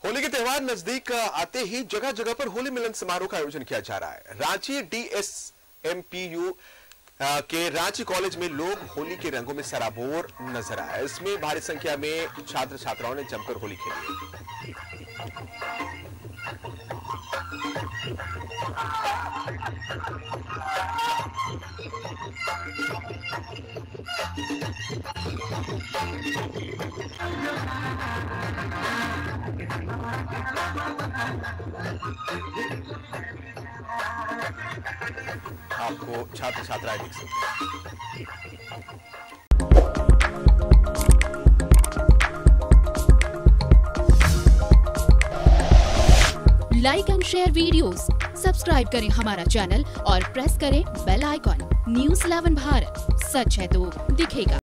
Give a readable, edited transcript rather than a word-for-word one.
होली के त्योहार नजदीक आते ही जगह जगह पर होली मिलन समारोह का आयोजन किया जा रहा है। रांची DSMPU के रांची कॉलेज में लोग होली के रंगों में सराबोर नजर आए। इसमें भारी संख्या में छात्र छात्राओं ने जमकर होली खेली। आपको छात्र छात्राएं देख सकते हैं। Like and share videos, subscribe करें हमारा चैनल और प्रेस करें बेल आइकॉन। News 11 भारत, सच है तो दिखेगा।